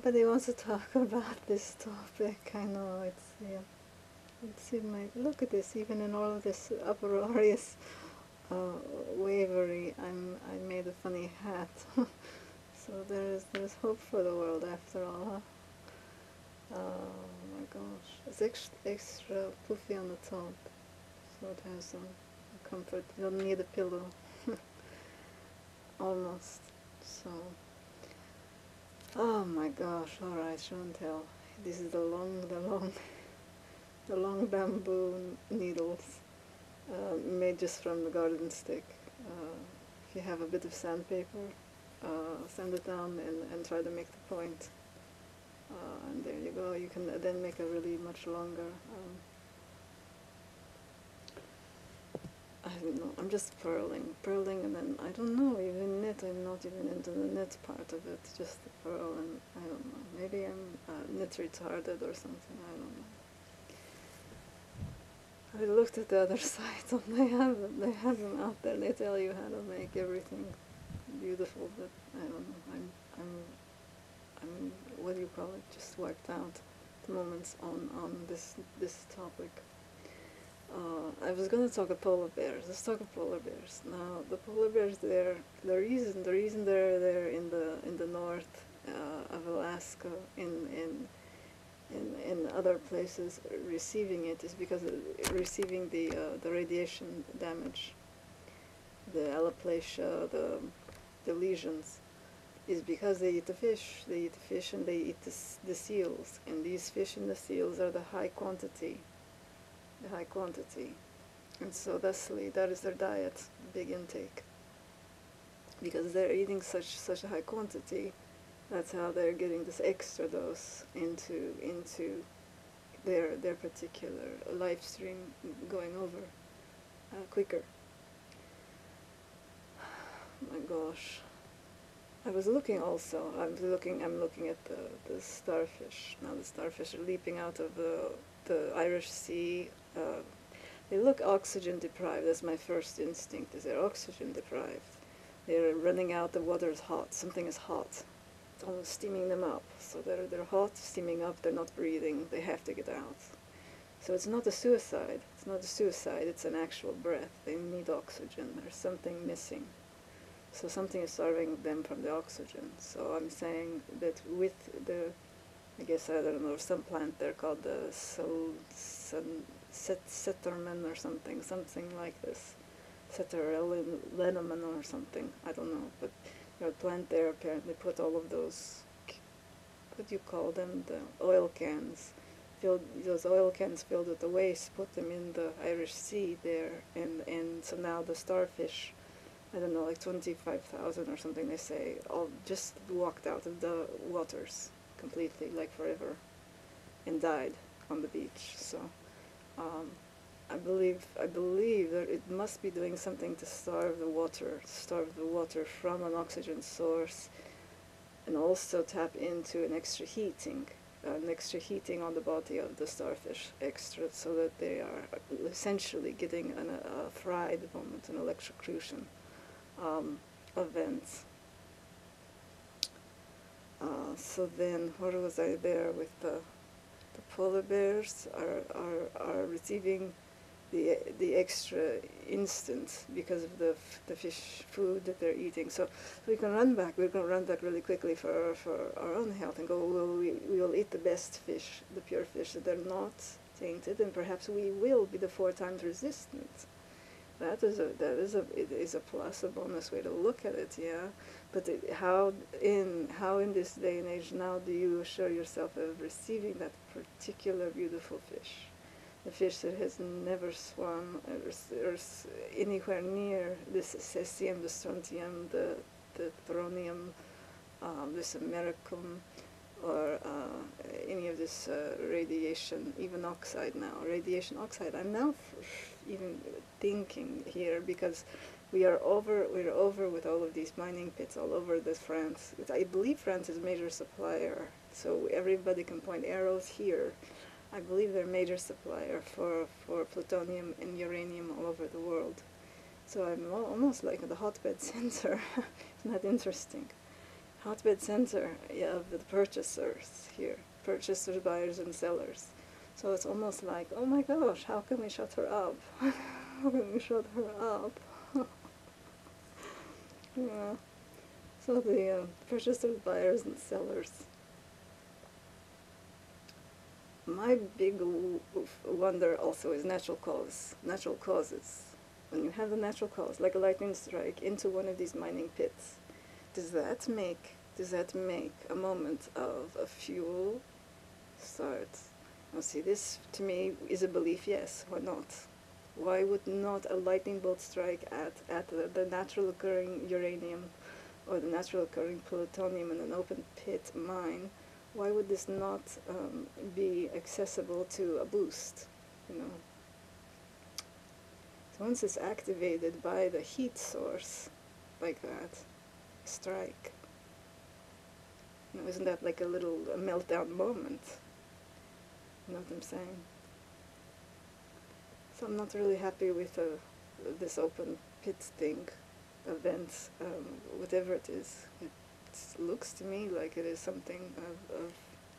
Nobody wants to talk about this topic. I know it's, yeah. It's in my, look at this, even in all of this uproarious wavery, I made a funny hat. So there's hope for the world after all, huh? Oh my gosh. It's extra poofy on the top, so it has some comfort. You don't need a pillow. Almost. So, oh my gosh, alright, show and tell. This is the long bamboo needles made just from the garden stick. If you have a bit of sandpaper, sand it down and try to make the point. And there you go. You can then make a really much longer. I don't know. I'm just purling, and then I don't know. Even knit. I'm not even into the knit part of it. Just the purl, and I don't know. Maybe I'm knit retarded or something. I don't know. I looked at the other site, and they have them out there. They tell you how to make everything beautiful, but I don't know. I'm what do you call it? Just wiped out the moments on this topic. I was going to talk of polar bears. Let's talk of polar bears. Now, the polar bears, the reason they're there in the north of Alaska, in other places receiving it, is because of receiving the radiation damage, the alopecia, the lesions, is because they eat the fish. They eat the fish and they eat the seals, and these fish and the seals are the high quantity. And so thusly that is their diet, big intake. Because they're eating such a high quantity, that's how they're getting this extra dose into their particular life stream, going over quicker. My gosh. I was looking also, I'm looking at the starfish. Now the starfish are leaping out of the Irish Sea. They look oxygen deprived. That's my first instinct, is they're oxygen deprived. They're running out, the water is hot, something is hot. It's almost steaming them up. So they're hot, steaming up, they're not breathing, they have to get out. So it's not a suicide, it's an actual breath. They need oxygen, there's something missing. So something is starving them from the oxygen. So I'm saying that with the, I guess, I don't know, some plant there called the Setterman or something like this. Setterlenamen or something, I don't know. But a plant there apparently put all of those, what do you call them, the oil cans, those oil cans filled with the waste, put them in the Irish Sea there, and so now the starfish, I don't know, like 25,000 or something, they say, all just walked out of the waters completely, like forever, and died on the beach. So I believe that it must be doing something to starve the water from an oxygen source, and also tap into an extra heating on the body of the starfish, extra, so that they are essentially getting a fried moment, an electrocution events. So then, where was I there with the polar bears are receiving the extra instant because of the fish food that they're eating. So we can run back. We're going to run back really quickly for our own health and go. Well, we will eat the best fish, the pure fish that are not tainted, and perhaps we will be the 4 times resistant. That is a plus, a bonus way to look at it, yeah. But how in this day and age now do you assure yourself of receiving that particular beautiful fish, the fish that has never swum or anywhere near this cesium, the strontium, the thorium, this americum, or any of this radiation, even oxide now, radiation oxide. I'm now even thinking here, because we're over with all of these mining pits all over this France. I believe France is a major supplier, so everybody can point arrows here. I believe they're a major supplier for plutonium and uranium all over the world. So I'm almost like the hotbed center. Isn't that interesting? hotbed center, yeah, of the purchasers here, purchasers, buyers, and sellers. So it's almost like, oh my gosh, how can we shut her up? How can we shut her up? Yeah. So the purchasers, buyers, and sellers. My big wonder also is natural causes. When you have the natural cause, like a lightning strike, into one of these mining pits, does that make a moment of a fuel start? Now see, this to me is a belief, yes, why not? Why would not a lightning bolt strike at the natural occurring uranium or the natural occurring plutonium in an open pit mine? Why would this not be accessible to a boost, you know? So once it's activated by the heat source, like that, strike, you know, isn't that like a little meltdown moment? You know what I'm saying? So I'm not really happy with this open pit thing, event, whatever it is. It looks to me like it is something of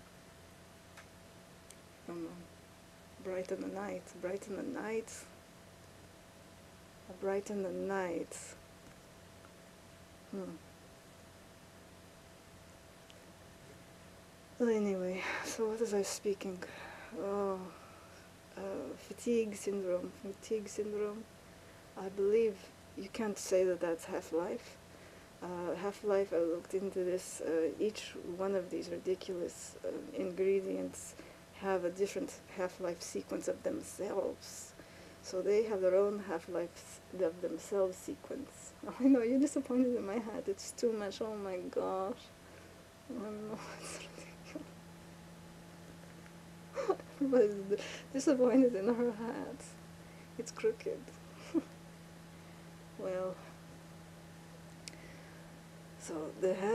brighten the night, brighten the night, brighten the night. Well, anyway, so what was I speaking? Oh, fatigue syndrome. Fatigue syndrome. I believe you can't say that that's half-life. Half-life, I looked into this. Each one of these ridiculous ingredients have a different half-life sequence of themselves. So they have their own half-life of themselves sequence. I know, you're disappointed in my hat. It's too much. Oh my gosh. I know, it's ridiculous. Everybody's disappointed in her hat. It's crooked. Well, so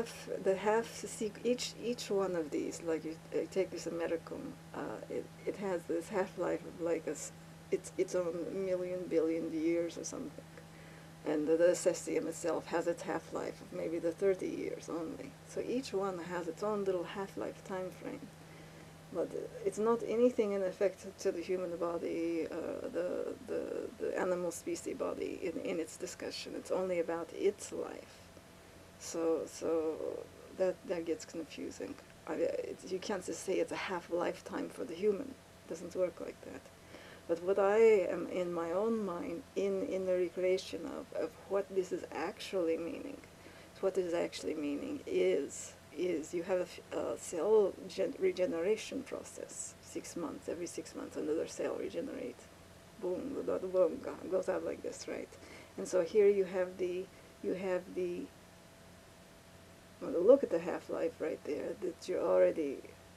each one of these, like you take this Americum, it has this half-life of like its own million billion years or something, and the cesium itself has its half-life of maybe the 30 years only. So each one has its own little half-life time frame, but it's not anything in effect to the human body, the animal species body in its discussion. It's only about its life. So that gets confusing. You can't just say it's a half lifetime for the human. It doesn't work like that. But what I am in my own mind, in the recreation of what this is actually meaning, what this is actually meaning is you have a cell regeneration process. 6 months, every 6 months, another cell regenerates. Boom, boom, goes out like this, right? And so here you have the well, look at the half-life right there, that you're already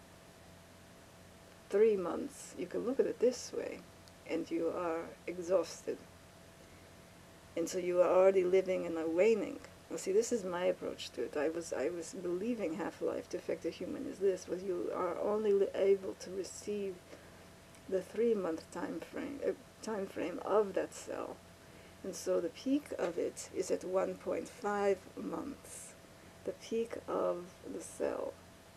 3 months. You can look at it this way, and you are exhausted. And so you are already living in a waning. Well, see, this is my approach to it. I was believing half-life to affect a human is this, was you are only able to receive the 3-month time frame of that cell. And so the peak of it is at 1.5 months. The peak of the cell,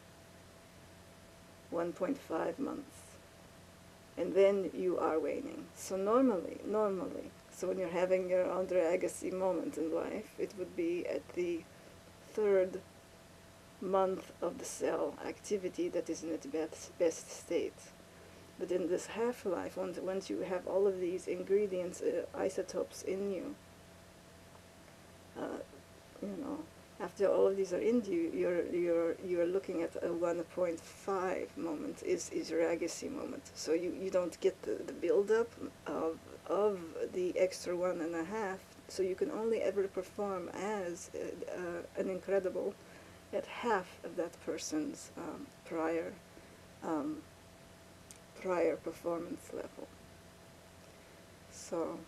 1.5 months. And then you are waning. So normally, so when you're having your Andre Agassi moment in life, it would be at the 3rd month of the cell activity that is in its best state. But in this half-life, once you have all of these ingredients, isotopes in you, you know, after all of these are in you, you're looking at a 1.5 moment is your Agassi moment. So you don't get the build-up of the extra 1.5. So you can only ever perform as an incredible at half of that person's prior performance level. So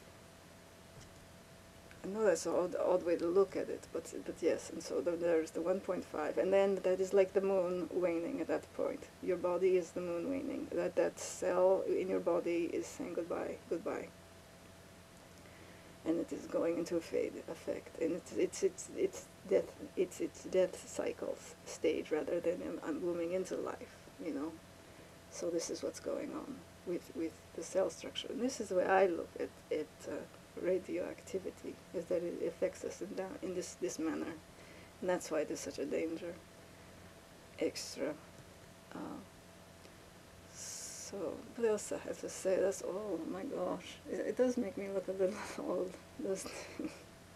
I know that's an odd way to look at it, but yes, and so there's the 1.5, and then that is like the moon waning at that point. Your body is the moon waning. That cell in your body is saying goodbye, and it is going into a fade effect, and it's death, its death cycles stage rather than blooming into life, you know. So this is what's going on with the cell structure. And this is the way I look at radioactivity, is that it affects us in this manner. And that's why it is such a danger. Extra. So, what else I have to say? That's, oh my gosh. It does make me look a little old, doesn't it?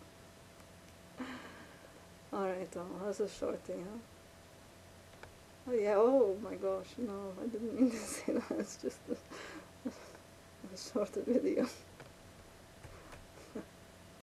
Alright, how's a short thing, huh? Oh yeah, oh my gosh, no, I didn't mean to say that. It's just a short video.